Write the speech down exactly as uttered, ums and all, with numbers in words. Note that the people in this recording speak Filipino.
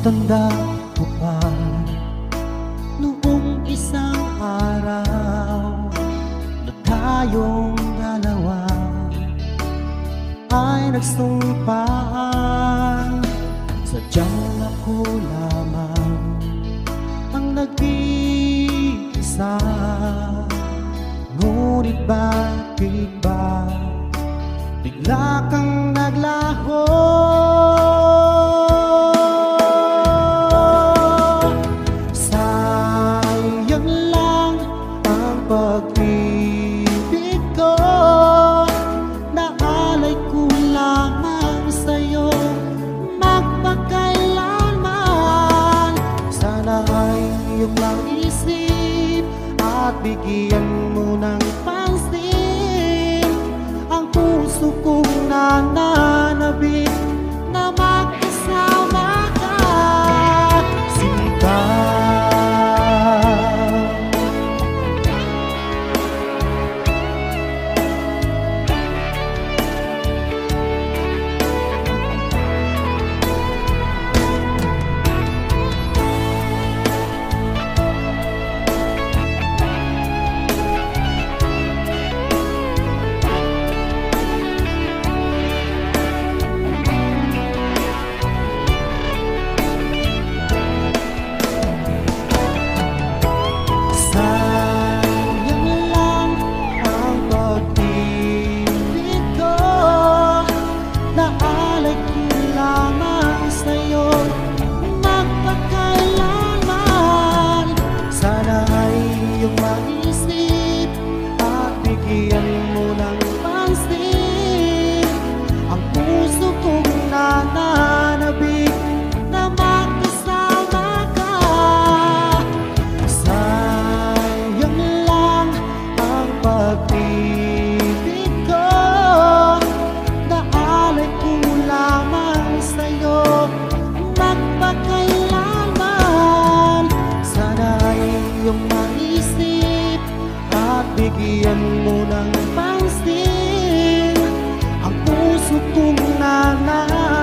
Tanda ko pa noong isang araw na tayong dalawa ay nagsumpaan. Sadyang ako lamang ang nag-iisa. Ngunit bakit ba bigla kang naglaho? Pag-ibig ko, naalay ko lamang sa'yo magpakailanman. Sana ay iyong maisip at bigyan mo ng pansin ang puso kong nananabik na magkasama ka, sinta. Bigyan mo ng pansin ang puso kong nananabik